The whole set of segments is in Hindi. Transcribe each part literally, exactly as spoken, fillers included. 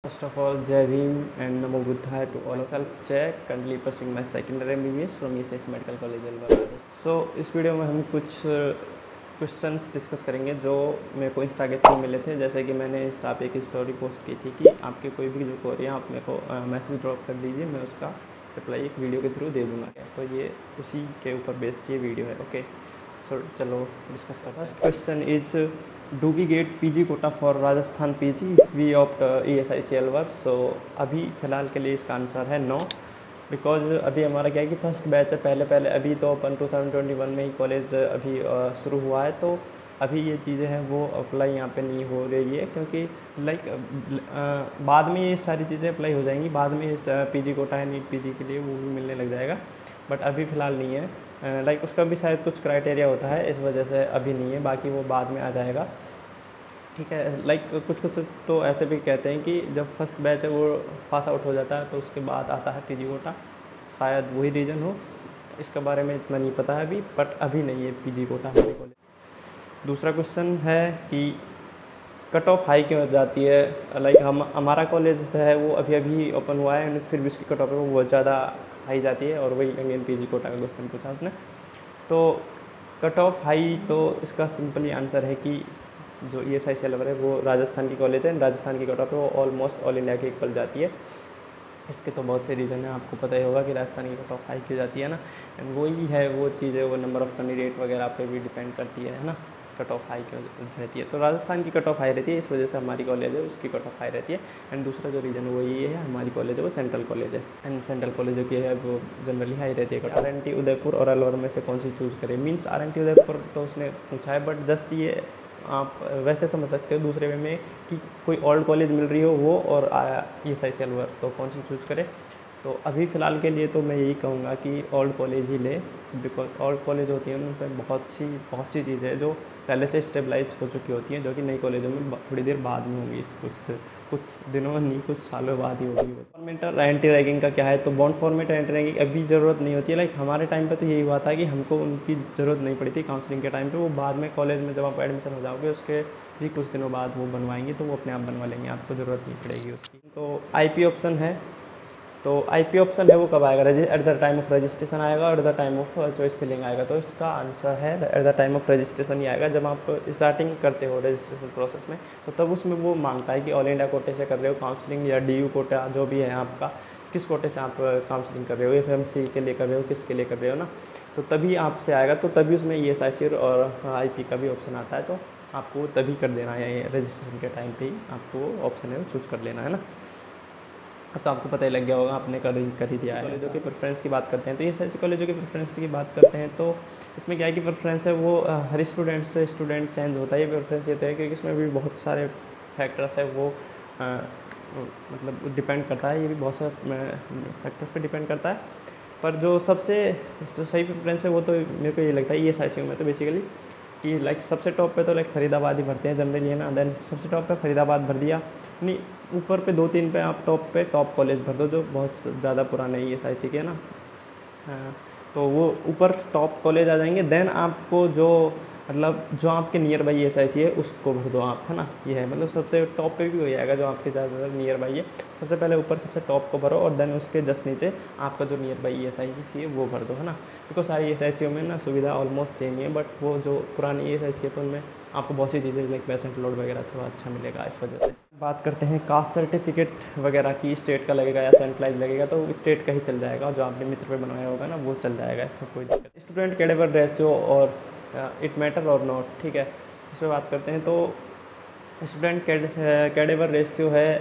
First of all, Jai Bhim and Namo Buddhaya to all. Self-check, currently pursuing my secondary M B B S from E S I C Medical College Alwar. So इस वीडियो में हम कुछ क्वेश्चंस डिस्कस करेंगे जो मेरे को इंस्टा के थ्रू मिले थे। जैसे कि मैंने इंस्टा पे एक स्टोरी पोस्ट की थी कि आपके कोई भी जो क्वेरी है आप मेरे को मैसेज ड्रॉप कर दीजिए, मैं उसका रिप्लाई एक वीडियो के थ्रू दे दूँगा। तो ये उसी के ऊपर बेस्ड ये वीडियो है। ओके, सो चलो डिस्कस करते हैं। First question is do we get PG quota for Rajasthan PG if we opt E S I C Alwar. So अभी फ़िलहाल के लिए इसका आंसर है नो, बिकॉज अभी हमारा क्या है कि फर्स्ट बैच है। पहले पहले अभी तो अपन टू थाउजेंड ट्वेंटी वन में ही कॉलेज अभी शुरू हुआ है, तो अभी ये चीज़ें हैं वो अप्लाई यहाँ पे नहीं हो रही है, क्योंकि लाइक बाद में ये सारी चीज़ें अप्लाई हो जाएंगी। बाद में इस पीजी कोटा है नीट पीजी के लिए वो भी मिलने लग जाएगा, बट अभी फ़िलहाल नहीं है। लाइक like, उसका भी शायद कुछ क्राइटेरिया होता है, इस वजह से अभी नहीं है, बाकी वो बाद में आ जाएगा। ठीक है, लाइक like, कुछ कुछ तो ऐसे भी कहते हैं कि जब फर्स्ट बैच है वो पास आउट हो जाता है तो उसके बाद आता है पीजी कोटा, शायद वही रीज़न हो। इसके बारे में इतना नहीं पता है अभी, बट अभी नहीं है पीजी कोटा हमारे कॉलेज। दूसरा क्वेश्चन है कि कट ऑफ हाई क्यों हो जाती है। लाइक like, हम हमारा कॉलेज है वो अभी अभी ओपन हुआ है, फिर भी उसकी कट ऑफ है वो बहुत ज़्यादा हाई जाती है। और वही अगेन पीजी कोटा का क्वेश्चन पूछा उसने, तो कट ऑफ हाई, तो इसका सिंपली आंसर है कि जो ई एस आई सी अलवर है वो राजस्थान की कॉलेज है। राजस्थान की कट ऑफ है वो ऑलमोस्ट ऑल इंडिया के इक्वल जाती है। इसके तो बहुत से रीज़न है, आपको पता ही होगा कि राजस्थान की कट ऑफ हाई क्यों जाती है ना। एंड वही है वो चीज़ है, वो नंबर ऑफ़ कैंडिडेट वगैरह पे भी डिपेंड करती है ना, कट ऑफ हाई क्यों रहती है। तो राजस्थान की कट ऑफ हाई रहती है, इस वजह से हमारी कॉलेज है उसकी कट ऑफ हाई रहती है। एंड दूसरा जो रीज़न वो ये है, हमारी कॉलेज है वो सेंट्रल कॉलेज है, एंड सेंट्रल कॉलेज की है वो जनरली हाई रहती है। आर एन टी उदयपुर और अलवर में से कौन सी चूज़ करें। Means R N T Udaipur तो उसने पूछा है, बट जस्ट ये आप वैसे समझ सकते हो दूसरे वे में कि कोई ओल्ड कॉलेज मिल रही हो वो और ई एस आई सी अलवर, तो कौन सी चूज़ करें। तो अभी फ़िलहाल के लिए तो मैं यही कहूँगा कि ओल्ड कॉलेज ही ले, बिकॉज ओल्ड कॉलेज होती है उन पर बहुत सी बहुत सी चीज़ें जो पहले से स्टेबलाइज हो चुकी होती हैं, जो कि नई कॉलेजों में थोड़ी देर बाद में होंगी, कुछ कुछ दिनों में नहीं, कुछ सालों बाद ही होगी। फॉर्मेट और एंटी रैगिंग का क्या है, तो बॉन्ड फॉर्मेट एंटी रैगिंग अभी ज़रूरत नहीं होती है। लाइक हमारे टाइम पे तो यही हुआ था कि हमको उनकी ज़रूरत नहीं पड़ी थी काउंसलिंग के टाइम पे। वो बाद में कॉलेज में जब आप एडमिशन हो जाओगे उसके भी कुछ दिनों बाद वो बनवाएंगे, तो वो अपने आप बनवा लेंगे, आपको ज़रूरत नहीं पड़ेगी उसकी। तो आई पी ऑप्शन है, तो आई पी ऑप्शन है वो कब आएगा, at the time of registration आएगा और at the time of choice filling आएगा। तो इसका आंसर है at the time of registration ही आएगा। जब आप स्टार्टिंग करते हो रजिस्ट्रेशन प्रोसेस में, तो तब उसमें वो मांगता है कि ऑल इंडिया कोटे से कर रहे हो काउंसलिंग या डी यू कोटा जो भी है आपका, किस कोटे से आप काउंसलिंग कर रहे हो, एफ एम सी के लिए कर रहे हो, किसके लिए कर रहे हो ना, तो तभी आपसे आएगा। तो तभी उसमें ई एस आई सी और आई पी का भी ऑप्शन आता है, तो आपको तभी कर देना है, रजिस्ट्रेशन के टाइम पर ही आपको ऑप्शन है वो चूज़ कर लेना है ना। अब तो आपको पता ही लग गया होगा, आपने कर ही कर ही दिया है। कॉलेजों की प्रेफरेंस की बात करते हैं, तो ये ऐसे कॉलेजों की प्रेफरेंस की बात करते हैं, तो इसमें क्या है कि प्रेफरेंस है वो हर स्टूडेंट से स्टूडेंट चेंज होता है। ये प्रेफरेंस ये तो है क्योंकि इसमें भी बहुत सारे फैक्टर्स है वो आ, मतलब डिपेंड करता है, ये भी बहुत सारे फैक्टर्स पे डिपेंड करता है। पर जो सबसे जो सही प्रेफरेंस है वो तो मेरे को ये लगता है ई एस आई सी में तो बेसिकली कि लाइक सबसे टॉप पे तो लाइक फरीदाबाद ही भरते हैं जनरली है ना। देन सबसे टॉप पे फरीदाबाद भर दिया, नहीं ऊपर पे दो तीन पे आप टॉप पे टॉप कॉलेज भर दो जो बहुत ज़्यादा पुराने ई एस आई सी के ना, तो वो ऊपर टॉप कॉलेज आ जाएंगे। देन आपको जो मतलब जो आपके nearby E S I C है उसको भर दो आप, है ना। ये है मतलब सबसे टॉप पे भी हो जाएगा जो आपके ज़्यादा नियर बाई है। सबसे पहले ऊपर सबसे टॉप को भरो और देन उसके जस्ट नीचे आपका जो nearby E S I C है वो भर दो, है ना। बिकॉज सारी ई एस आई सी में ना सुविधा ऑलमोस्ट सेम ही है, बट वो जो पुरानी ई एस आई सी है तो उनमें आपको बहुत सी चीज़ें लाइक पेशेंट लोड वगैरह थोड़ा अच्छा मिलेगा इस वजह से। बात करते हैं कास्ट सर्टिफिकेट वगैरह की, स्टेट का लगेगा या सेंट्रलाइज लगेगा, तो स्टेट का ही चल जाएगा, जो आपने मित्र पे बनवाया होगा ना वो चल जाएगा, इसमें कोई दिक्कत। स्टूडेंट कैडेवर रेशियो और इट मैटर और नॉट, ठीक है, इस पर बात करते हैं। तो स्टूडेंट कैडेवर रेशियो है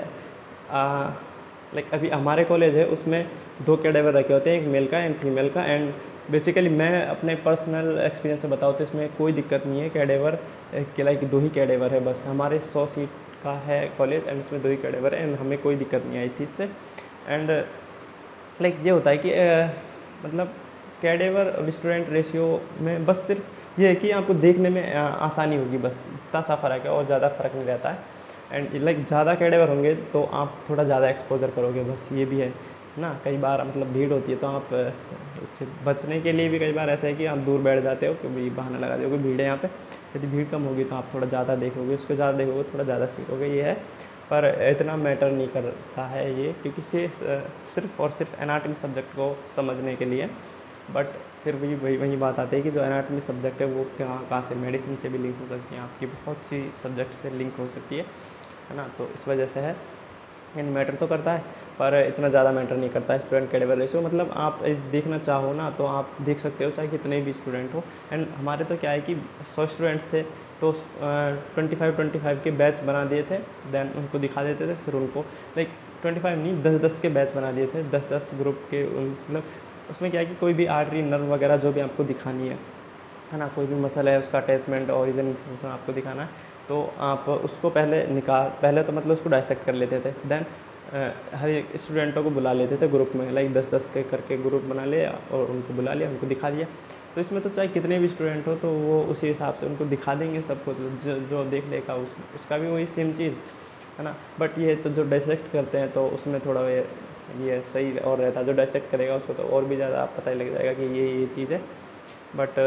लाइक अभी हमारे कॉलेज है उसमें दो कैडेवर रखे होते हैं, एक मेल का एंड फीमेल का। एंड बेसिकली मैं अपने पर्सनल एक्सपीरियंस से बताऊँ तो इसमें कोई दिक्कत नहीं है। कैडेवर के लाइक दो ही कैडेवर है बस, हमारे सौ सीट का है कॉलेज एंड उसमें दो ही कैडेवर है, एंड हमें कोई दिक्कत नहीं आई थी इससे। एंड लाइक ये होता है कि आ, मतलब कैडेवर और स्टूडेंट रेशियो में बस सिर्फ ये है कि आपको देखने में आ, आसानी होगी, बस इतना सा फ़र्क है और ज़्यादा फ़र्क नहीं रहता है। एंड लाइक ज़्यादा कैडेवर होंगे तो आप थोड़ा ज़्यादा एक्सपोजर करोगे, बस ये भी है ना। कई बार मतलब भीड़ होती है तो आप उससे बचने के लिए भी कई बार ऐसा है कि आप दूर बैठ जाते हो, कभी बहाना लगा दोगे भीड़ है यहाँ पे। यदि भीड़ कम होगी तो आप थोड़ा ज़्यादा देखोगे, उसको ज़्यादा देखोगे थोड़ा ज़्यादा सीखोगे, ये है। पर इतना मैटर नहीं करता है ये, क्योंकि से सिर्फ और सिर्फ एनाटॉमी सब्जेक्ट को समझने के लिए। बट फिर भी वही वही बात आती है कि जो एनाटॉमी सब्जेक्ट है वो कहाँ कहाँ से मेडिसिन से भी लिंक हो सकती है, आपकी बहुत सी सब्जेक्ट से लिंक हो सकती है है ना। तो इस वजह से है इन मैटर तो करता है, पर इतना ज़्यादा मैटर नहीं करता है स्टूडेंट कैडेवर रेशियो। मतलब आप देखना चाहो ना तो आप देख सकते हो, चाहे कितने भी स्टूडेंट हो। एंड हमारे तो क्या है कि सौ स्टूडेंट्स थे तो ट्वेंटी फाइव ट्वेंटी फाइव के बैच बना दिए थे, देन उनको दिखा देते थे। फिर उनको लाइक ट्वेंटी फाइव नहीं दस दस के बैच बना दिए थे, दस दस ग्रुप के। मतलब उसमें क्या है कि कोई भी आर्टरी नर्व वगैरह जो भी आपको दिखानी है है ना, कोई भी मसल है उसका अटैचमेंट ओरिजिन आपको दिखाना है, तो आप उसको पहले निकाल पहले तो मतलब उसको डायसेक्ट कर लेते थे। देन हर एक स्टूडेंटों को बुला लेते थे ग्रुप में, लाइक दस दस के करके ग्रुप बना लिया और उनको बुला लिया, उनको दिखा दिया। तो इसमें तो चाहे कितने भी स्टूडेंट हो तो वो उसी हिसाब से उनको दिखा देंगे सबको, तो जो, जो देख लेगा उस, उसका भी वही सेम चीज़ है ना। बट ये तो जो डायसेक्ट करते हैं तो उसमें थोड़ा ये ये सही और रहता है। जो डायसेक्ट करेगा उसको तो और भी ज़्यादा पता ही लग जाएगा कि ये ये चीज़ है। बट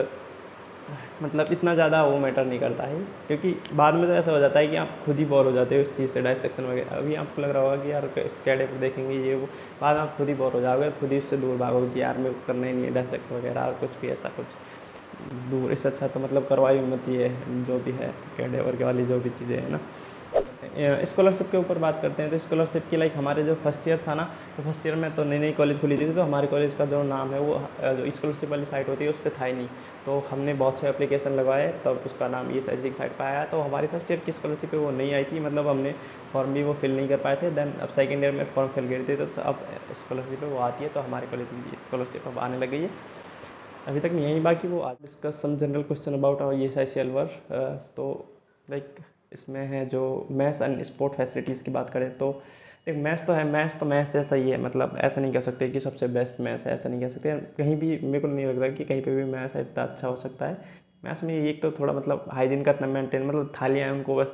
मतलब इतना ज़्यादा वो मैटर नहीं करता है, क्योंकि बाद में तो ऐसा हो जाता है कि आप खुद ही बोर हो जाते हो इस चीज़ से, डायसेक्शन वगैरह। अभी आपको लग रहा होगा कि यार कैडेवर देखेंगे ये वो, बाद में आप खुद ही बोर हो जाओगे, खुद ही उससे दूर भागोगे कि यार मेरे को करना ही नहीं है डायसेक्ट वगैरह और कुछ भी ऐसा कुछ दूर। इससे अच्छा तो मतलब करवाई मत ये जो भी है कैडेवर के वाली जो भी चीज़ें हैं ना। स्कॉलरशिप के ऊपर बात करते हैं तो स्कॉलरशिप की लाइक हमारे जो फर्स्ट ईयर था ना, तो फर्स्ट ईयर में तो नई नई कॉलेज खुली थी, तो हमारे कॉलेज का जो नाम है वो जो स्कॉलरशिप वाली साइट होती है उस पर था ही नहीं। तो हमने बहुत से एप्लीकेशन लगवाए तब उसका नाम ये साइट साइट पर आया। तो हमारी फर्स्ट ईयर की स्कॉलरशिप वो नहीं आई थी, मतलब हमने फॉर्म भी वो फिल नहीं कर पाए थे। देन अब सेकेंड ईयर में फॉर्म फिल कर थे तो अब स्कॉलरशिप वो आती है, तो हमारे कॉलेज में स्कॉलरशिप अब आने लग गई है, अभी तक नहीं आई। बाकी वो आज discuss some general question about our E S I L work. तो लाइक इसमें है जो मैथ्स एंड स्पोर्ट फैसिलिटीज़ की बात करें तो एक मैथ्स तो है, मैथ्स तो मैथ्स जैसा ही है। मतलब ऐसा नहीं कह सकते कि सबसे बेस्ट मैथ्स है, ऐसा नहीं कह सकते। कहीं भी मेरे को नहीं लगता कि कहीं पे भी मैथ्स इतना अच्छा हो सकता है। मैथ्स में एक तो थोड़ा मतलब हाइजीन का इतना मेंटेन, मतलब थालियाँ उनको बस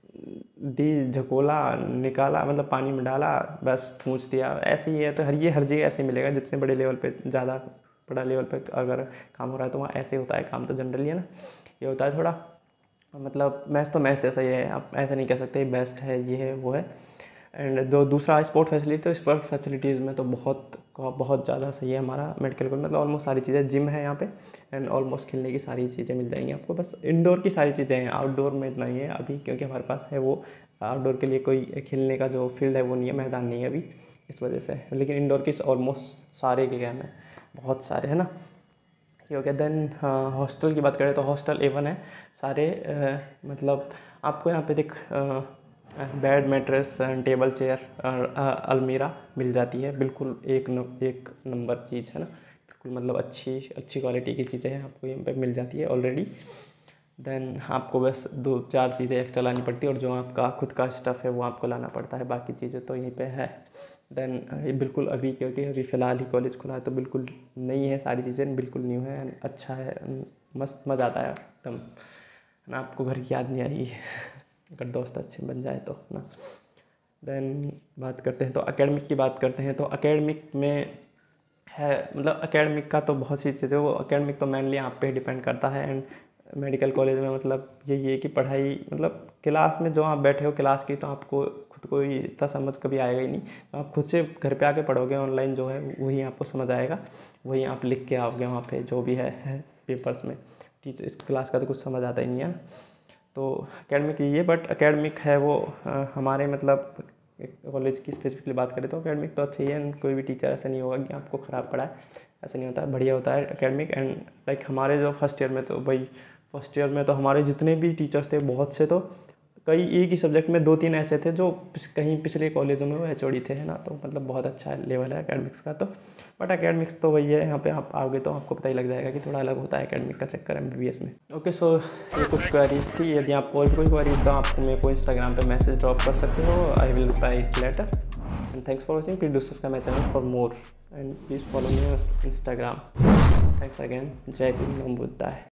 दी झकोला निकाला, मतलब पानी में डाला बस पूछ दिया, ऐसे ही है। तो हर ये हर जगह ऐसे ही मिलेगा, जितने बड़े लेवल पे ज़्यादा बड़ा लेवल पे अगर काम हो रहा है तो वहाँ ऐसे होता है काम, तो जनरली है ना ये होता है थोड़ा। मतलब मैथ्स तो मैथ्स ऐसा ही है, आप ऐसा नहीं कह सकते बेस्ट है ये है वो है। एंड जो दूसरा स्पोर्ट फैसिलिटी, तो स्पोर्ट फैसिलिटीज़ में तो बहुत बहुत ज़्यादा सही है हमारा मेडिकल कॉलेज। मतलब ऑलमोस्ट सारी चीज़ें, जिम है यहाँ पे एंड ऑलमोस्ट खेलने की सारी चीज़ें मिल जाएंगी आपको। बस इंडोर की सारी चीज़ें हैं, आउटडोर में इतना ही है अभी, क्योंकि हमारे पास है वो आउटडोर के लिए कोई खेलने का जो फील्ड है वो नहीं है, मैदान नहीं है अभी, इस वजह से। लेकिन इंडोर की ऑलमोस्ट सारे के गेम है, बहुत सारे है ना, ये हो गया। देन हॉस्टल की बात करें तो हॉस्टल एवन है सारे। आ, मतलब आपको यहाँ पे देख बेड मैट्रेस टेबल चेयर अलमीरा मिल जाती है, बिल्कुल एक न, एक नंबर चीज़ है ना, बिल्कुल मतलब अच्छी अच्छी क्वालिटी की चीज़ें हैं आपको यहाँ पे मिल जाती है ऑलरेडी। देन आपको बस दो चार चीज़ें एक्स्ट्रा लानी पड़ती है और जो आपका खुद का स्टफ़ है वो आपको लाना पड़ता है, बाकी चीज़ें तो यहीं पे है। देन ये बिल्कुल अभी, क्योंकि अभी फ़िलहाल ही कॉलेज खुला है तो बिल्कुल नई है सारी चीज़ें, बिल्कुल न्यू है, अच्छा है, मस्त मज़ा आता है एकदम ना, आपको घर की याद नहीं आएगी अगर दोस्त अच्छे बन जाए तो ना। देन बात करते हैं तो एकेडमिक की बात करते हैं तो एकेडमिक में है, मतलब एकेडमिक का तो बहुत सी चीज़ें, वो एकेडमिक तो मेनली आप पे डिपेंड करता है। एंड मेडिकल कॉलेज में मतलब यही है कि पढ़ाई, मतलब क्लास में जो आप बैठे हो क्लास की, तो आपको खुद को ही इतना समझ कभी आएगा ही नहीं। तो आप खुद से घर पे आके पढ़ोगे, ऑनलाइन जो है वही आपको समझ आएगा, वही आप लिख के आओगे वहाँ पे जो भी है, है पेपर्स में। टीचर इस क्लास का तो कुछ समझ आता ही नहीं है। तो एकेडमिक ये, बट एकेडमिक है वो आ, हमारे मतलब कॉलेज की स्पेसिफिकली बात करें तो एकेडमिक तो अच्छी है। कोई भी टीचर ऐसा नहीं होगा कि आपको ख़राब पढ़ाए, ऐसा नहीं होता है, बढ़िया होता है एकेडमिक। एंड लाइक हमारे जो फर्स्ट ईयर में तो भाई फर्स्ट ईयर में तो हमारे जितने भी टीचर्स थे बहुत से, तो कई एक ही सब्जेक्ट में दो तीन ऐसे थे जो कहीं पिछले कॉलेजों में वो एच ओ डी थे, है ना। तो मतलब बहुत अच्छा लेवल है एकेडमिक्स का तो। बट एकेडमिक्स तो वही है, यहाँ पे आप आओगे तो आपको पता ही लग जाएगा कि थोड़ा अलग होता है एकेडमिक का चक्कर एम बी बी एस में। ओके, सो ये कुछ क्वेरीज थी। यदि आपको और कोई क्वेरीज तो आप मेरे को इंस्टाग्राम पे मैसेज ड्रॉप कर सकते हो, I will reply it later. And thanks for watching, please do subscribe my channel for more and please follow me on Instagram. Thanks again, जय भीम, नमो बुद्धाय।